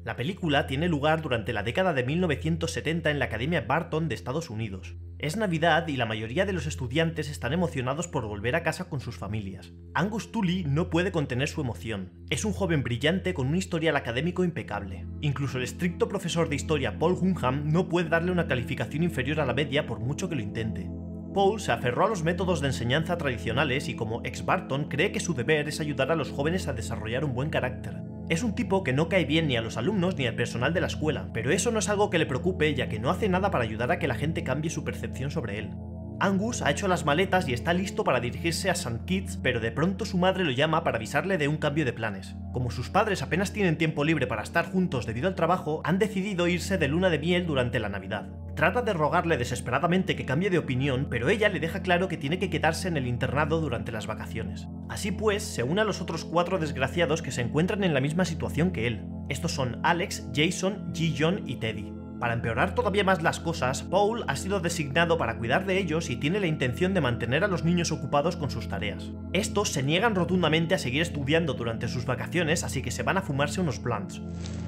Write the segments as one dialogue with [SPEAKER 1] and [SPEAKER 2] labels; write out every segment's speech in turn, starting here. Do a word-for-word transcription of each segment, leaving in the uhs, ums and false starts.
[SPEAKER 1] La película tiene lugar durante la década de mil novecientos setenta en la Academia Barton de Estados Unidos. Es Navidad y la mayoría de los estudiantes están emocionados por volver a casa con sus familias. Angus Tully no puede contener su emoción. Es un joven brillante con un historial académico impecable. Incluso el estricto profesor de historia Paul Hunham no puede darle una calificación inferior a la media por mucho que lo intente. Paul se aferró a los métodos de enseñanza tradicionales y como ex-Barton cree que su deber es ayudar a los jóvenes a desarrollar un buen carácter. Es un tipo que no cae bien ni a los alumnos ni al personal de la escuela, pero eso no es algo que le preocupe ya que no hace nada para ayudar a que la gente cambie su percepción sobre él. Angus ha hecho las maletas y está listo para dirigirse a Saint Kitts, pero de pronto su madre lo llama para avisarle de un cambio de planes. Como sus padres apenas tienen tiempo libre para estar juntos debido al trabajo, han decidido irse de luna de miel durante la Navidad. Trata de rogarle desesperadamente que cambie de opinión, pero ella le deja claro que tiene que quedarse en el internado durante las vacaciones. Así pues, se une a los otros cuatro desgraciados que se encuentran en la misma situación que él. Estos son Alex, Jason, Ji John y Teddy. Para empeorar todavía más las cosas, Paul ha sido designado para cuidar de ellos y tiene la intención de mantener a los niños ocupados con sus tareas. Estos se niegan rotundamente a seguir estudiando durante sus vacaciones, así que se van a fumarse unos blunts.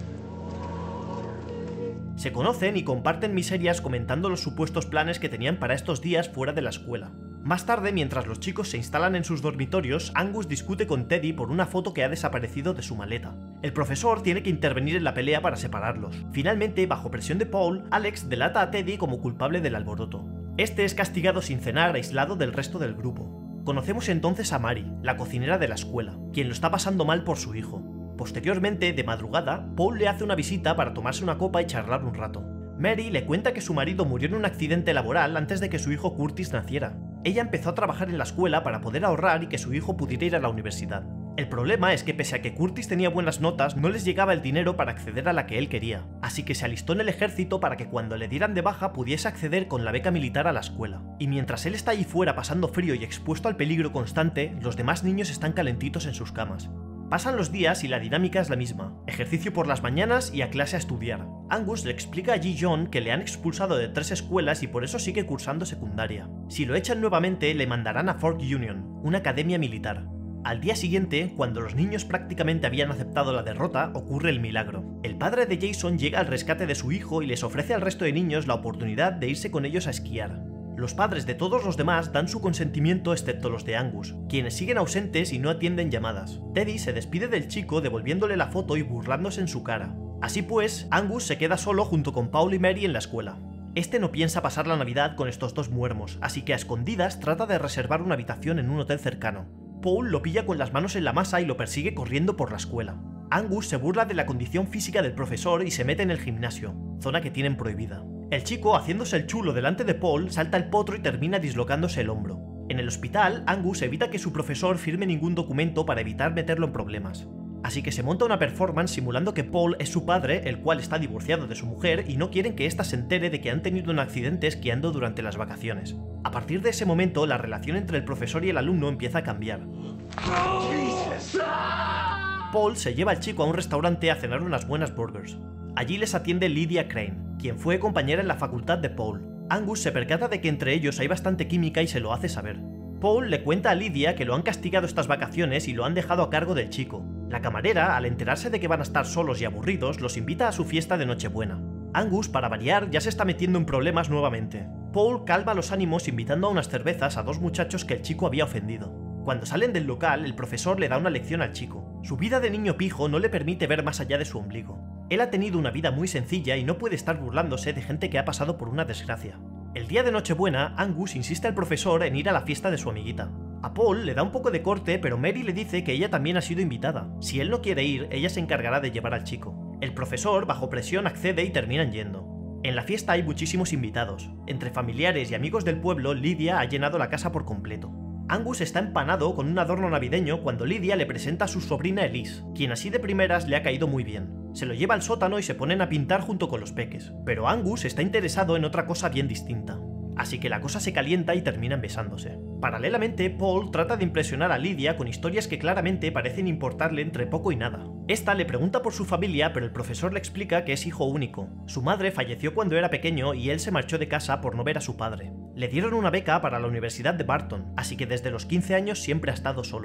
[SPEAKER 1] Se conocen y comparten miserias comentando los supuestos planes que tenían para estos días fuera de la escuela. Más tarde, mientras los chicos se instalan en sus dormitorios, Angus discute con Teddy por una foto que ha desaparecido de su maleta. El profesor tiene que intervenir en la pelea para separarlos. Finalmente, bajo presión de Paul, Alex delata a Teddy como culpable del alboroto. Este es castigado sin cenar, aislado del resto del grupo. Conocemos entonces a Mary, la cocinera de la escuela, quien lo está pasando mal por su hijo. Posteriormente, de madrugada, Paul le hace una visita para tomarse una copa y charlar un rato. Mary le cuenta que su marido murió en un accidente laboral antes de que su hijo Curtis naciera. Ella empezó a trabajar en la escuela para poder ahorrar y que su hijo pudiera ir a la universidad. El problema es que pese a que Curtis tenía buenas notas, no les llegaba el dinero para acceder a la que él quería, así que se alistó en el ejército para que cuando le dieran de baja pudiese acceder con la beca militar a la escuela. Y mientras él está allí fuera pasando frío y expuesto al peligro constante, los demás niños están calentitos en sus camas. Pasan los días y la dinámica es la misma, ejercicio por las mañanas y a clase a estudiar. Angus le explica a Ji John que le han expulsado de tres escuelas y por eso sigue cursando secundaria. Si lo echan nuevamente le mandarán a Fort Union, una academia militar. Al día siguiente, cuando los niños prácticamente habían aceptado la derrota, ocurre el milagro. El padre de Jason llega al rescate de su hijo y les ofrece al resto de niños la oportunidad de irse con ellos a esquiar. Los padres de todos los demás dan su consentimiento excepto los de Angus, quienes siguen ausentes y no atienden llamadas. Teddy se despide del chico devolviéndole la foto y burlándose en su cara. Así pues, Angus se queda solo junto con Paul y Mary en la escuela. Este no piensa pasar la Navidad con estos dos muermos, así que a escondidas trata de reservar una habitación en un hotel cercano. Paul lo pilla con las manos en la masa y lo persigue corriendo por la escuela. Angus se burla de la condición física del profesor y se mete en el gimnasio, zona que tienen prohibida. El chico, haciéndose el chulo delante de Paul, salta el potro y termina dislocándose el hombro. En el hospital, Angus evita que su profesor firme ningún documento para evitar meterlo en problemas. Así que se monta una performance simulando que Paul es su padre, el cual está divorciado de su mujer y no quieren que ésta se entere de que han tenido un accidente esquiando durante las vacaciones. A partir de ese momento, la relación entre el profesor y el alumno empieza a cambiar. Paul se lleva al chico a un restaurante a cenar unas buenas burgers. Allí les atiende Lydia Crane, quien fue compañera en la facultad de Paul. Angus se percata de que entre ellos hay bastante química y se lo hace saber. Paul le cuenta a Lydia que lo han castigado estas vacaciones y lo han dejado a cargo del chico. La camarera, al enterarse de que van a estar solos y aburridos, los invita a su fiesta de Nochebuena. Angus, para variar, ya se está metiendo en problemas nuevamente. Paul calma los ánimos invitando a unas cervezas a dos muchachos que el chico había ofendido. Cuando salen del local, el profesor le da una lección al chico. Su vida de niño pijo no le permite ver más allá de su ombligo. Él ha tenido una vida muy sencilla y no puede estar burlándose de gente que ha pasado por una desgracia. El día de Nochebuena, Angus insiste al profesor en ir a la fiesta de su amiguita. A Paul le da un poco de corte, pero Mary le dice que ella también ha sido invitada. Si él no quiere ir, ella se encargará de llevar al chico. El profesor, bajo presión, accede y terminan yendo. En la fiesta hay muchísimos invitados. Entre familiares y amigos del pueblo, Lydia ha llenado la casa por completo. Angus está empanado con un adorno navideño cuando Lydia le presenta a su sobrina Elise, quien así de primeras le ha caído muy bien. Se lo lleva al sótano y se ponen a pintar junto con los peques, pero Angus está interesado en otra cosa bien distinta. Así que la cosa se calienta y terminan besándose. Paralelamente, Paul trata de impresionar a Lydia con historias que claramente parecen importarle entre poco y nada. Esta le pregunta por su familia, pero el profesor le explica que es hijo único. Su madre falleció cuando era pequeño y él se marchó de casa por no ver a su padre. Le dieron una beca para la Universidad de Barton, así que desde los quince años siempre ha estado solo.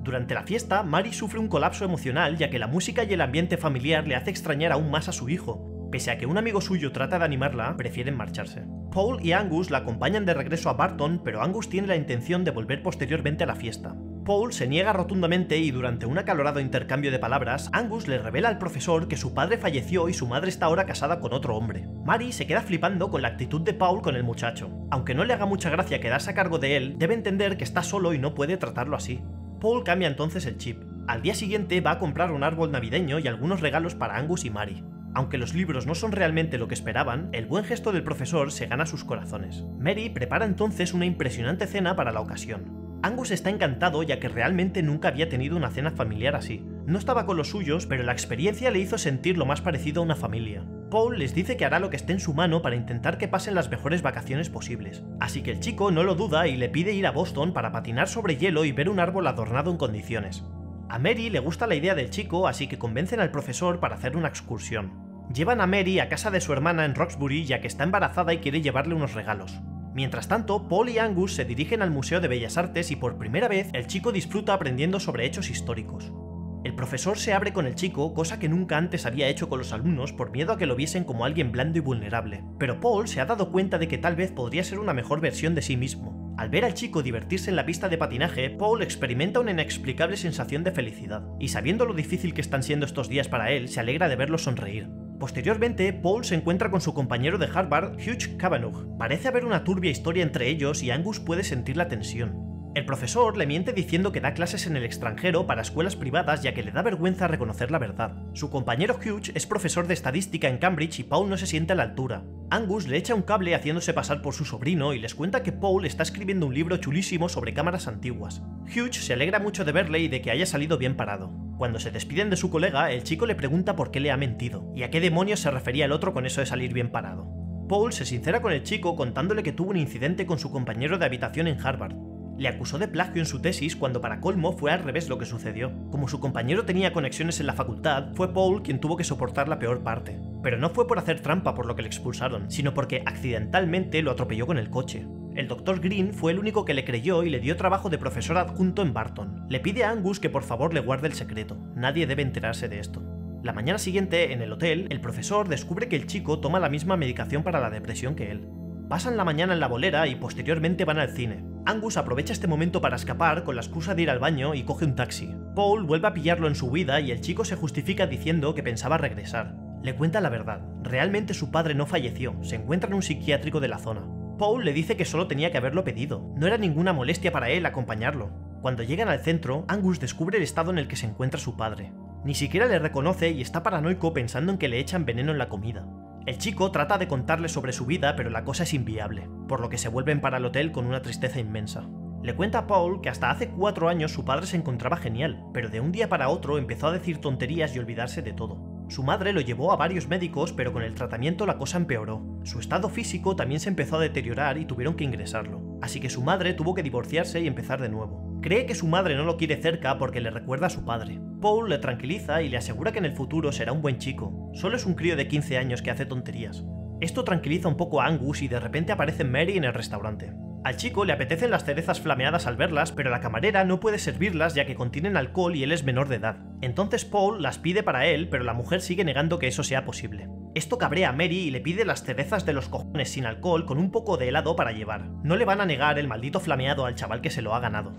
[SPEAKER 1] Durante la fiesta, Mary sufre un colapso emocional ya que la música y el ambiente familiar le hace extrañar aún más a su hijo. Pese a que un amigo suyo trata de animarla, prefieren marcharse. Paul y Angus la acompañan de regreso a Barton, pero Angus tiene la intención de volver posteriormente a la fiesta. Paul se niega rotundamente y durante un acalorado intercambio de palabras, Angus le revela al profesor que su padre falleció y su madre está ahora casada con otro hombre. Mary se queda flipando con la actitud de Paul con el muchacho. Aunque no le haga mucha gracia quedarse a cargo de él, debe entender que está solo y no puede tratarlo así. Paul cambia entonces el chip. Al día siguiente va a comprar un árbol navideño y algunos regalos para Angus y Mary. Aunque los libros no son realmente lo que esperaban, el buen gesto del profesor se gana sus corazones. Mary prepara entonces una impresionante cena para la ocasión. Angus está encantado ya que realmente nunca había tenido una cena familiar así. No estaba con los suyos, pero la experiencia le hizo sentir lo más parecido a una familia. Paul les dice que hará lo que esté en su mano para intentar que pasen las mejores vacaciones posibles. Así que el chico no lo duda y le pide ir a Boston para patinar sobre hielo y ver un árbol adornado en condiciones. A Mary le gusta la idea del chico, así que convencen al profesor para hacer una excursión. Llevan a Mary a casa de su hermana en Roxbury ya que está embarazada y quiere llevarle unos regalos. Mientras tanto, Paul y Angus se dirigen al Museo de Bellas Artes y por primera vez el chico disfruta aprendiendo sobre hechos históricos. El profesor se abre con el chico, cosa que nunca antes había hecho con los alumnos por miedo a que lo viesen como alguien blando y vulnerable. Pero Paul se ha dado cuenta de que tal vez podría ser una mejor versión de sí mismo. Al ver al chico divertirse en la pista de patinaje, Paul experimenta una inexplicable sensación de felicidad, y sabiendo lo difícil que están siendo estos días para él, se alegra de verlo sonreír. Posteriormente, Paul se encuentra con su compañero de Harvard, Hugh Kavanagh. Parece haber una turbia historia entre ellos y Angus puede sentir la tensión. El profesor le miente diciendo que da clases en el extranjero para escuelas privadas ya que le da vergüenza reconocer la verdad. Su compañero Hugh es profesor de estadística en Cambridge y Paul no se siente a la altura. Angus le echa un cable haciéndose pasar por su sobrino y les cuenta que Paul está escribiendo un libro chulísimo sobre cámaras antiguas. Hugh se alegra mucho de verle y de que haya salido bien parado. Cuando se despiden de su colega, el chico le pregunta por qué le ha mentido, y a qué demonios se refería el otro con eso de salir bien parado. Paul se sincera con el chico contándole que tuvo un incidente con su compañero de habitación en Harvard. Le acusó de plagio en su tesis cuando para colmo fue al revés lo que sucedió. Como su compañero tenía conexiones en la facultad, fue Paul quien tuvo que soportar la peor parte. Pero no fue por hacer trampa por lo que le expulsaron, sino porque accidentalmente lo atropelló con el coche. El doctor Green fue el único que le creyó y le dio trabajo de profesor adjunto en Barton. Le pide a Angus que por favor le guarde el secreto. Nadie debe enterarse de esto. La mañana siguiente, en el hotel, el profesor descubre que el chico toma la misma medicación para la depresión que él. Pasan la mañana en la bolera y posteriormente van al cine. Angus aprovecha este momento para escapar con la excusa de ir al baño y coge un taxi. Paul vuelve a pillarlo en su huida y el chico se justifica diciendo que pensaba regresar. Le cuenta la verdad. Realmente su padre no falleció, se encuentra en un psiquiátrico de la zona. Paul le dice que solo tenía que haberlo pedido. No era ninguna molestia para él acompañarlo. Cuando llegan al centro, Angus descubre el estado en el que se encuentra su padre. Ni siquiera le reconoce y está paranoico pensando en que le echan veneno en la comida. El chico trata de contarle sobre su vida, pero la cosa es inviable, por lo que se vuelven para el hotel con una tristeza inmensa. Le cuenta a Paul que hasta hace cuatro años su padre se encontraba genial, pero de un día para otro empezó a decir tonterías y olvidarse de todo. Su madre lo llevó a varios médicos, pero con el tratamiento la cosa empeoró. Su estado físico también se empezó a deteriorar y tuvieron que ingresarlo, así que su madre tuvo que divorciarse y empezar de nuevo. Cree que su madre no lo quiere cerca porque le recuerda a su padre. Paul le tranquiliza y le asegura que en el futuro será un buen chico. Solo es un crío de quince años que hace tonterías. Esto tranquiliza un poco a Angus y de repente aparece Mary en el restaurante. Al chico le apetecen las cerezas flameadas al verlas, pero la camarera no puede servirlas ya que contienen alcohol y él es menor de edad. Entonces Paul las pide para él, pero la mujer sigue negando que eso sea posible. Esto cabrea a Mary y le pide las cerezas de los cojones sin alcohol con un poco de helado para llevar. No le van a negar el maldito flameado al chaval que se lo ha ganado.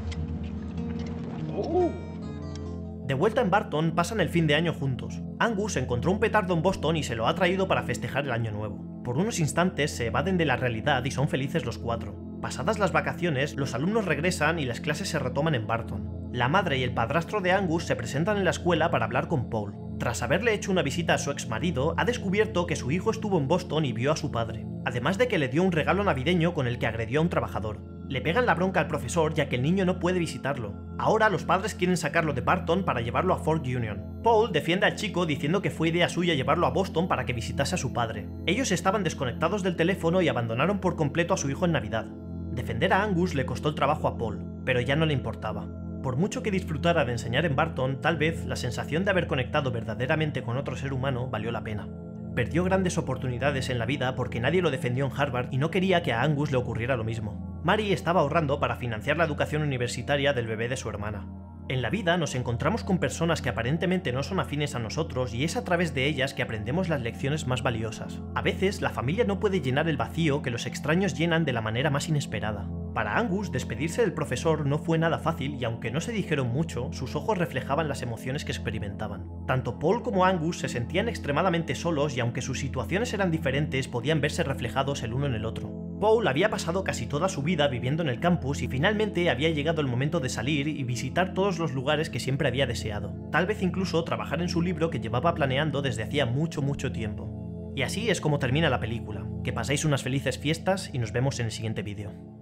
[SPEAKER 1] De vuelta en Barton, pasan el fin de año juntos. Angus encontró un petardo en Boston y se lo ha traído para festejar el año nuevo. Por unos instantes se evaden de la realidad y son felices los cuatro. Pasadas las vacaciones, los alumnos regresan y las clases se retoman en Barton. La madre y el padrastro de Angus se presentan en la escuela para hablar con Paul. Tras haberle hecho una visita a su ex marido, ha descubierto que su hijo estuvo en Boston y vio a su padre, además de que le dio un regalo navideño con el que agredió a un trabajador. Le pegan la bronca al profesor ya que el niño no puede visitarlo. Ahora los padres quieren sacarlo de Barton para llevarlo a Fort Union. Paul defiende al chico diciendo que fue idea suya llevarlo a Boston para que visitase a su padre. Ellos estaban desconectados del teléfono y abandonaron por completo a su hijo en Navidad. Defender a Angus le costó el trabajo a Paul, pero ya no le importaba. Por mucho que disfrutara de enseñar en Barton, tal vez la sensación de haber conectado verdaderamente con otro ser humano valió la pena. Perdió grandes oportunidades en la vida porque nadie lo defendió en Harvard y no quería que a Angus le ocurriera lo mismo. Mary estaba ahorrando para financiar la educación universitaria del bebé de su hermana. En la vida nos encontramos con personas que aparentemente no son afines a nosotros y es a través de ellas que aprendemos las lecciones más valiosas. A veces, la familia no puede llenar el vacío que los extraños llenan de la manera más inesperada. Para Angus, despedirse del profesor no fue nada fácil y aunque no se dijeron mucho, sus ojos reflejaban las emociones que experimentaban. Tanto Paul como Angus se sentían extremadamente solos y aunque sus situaciones eran diferentes, podían verse reflejados el uno en el otro. Paul había pasado casi toda su vida viviendo en el campus y finalmente había llegado el momento de salir y visitar todos los lugares que siempre había deseado. Tal vez incluso trabajar en su libro que llevaba planeando desde hacía mucho mucho tiempo. Y así es como termina la película. Que paséis unas felices fiestas y nos vemos en el siguiente vídeo.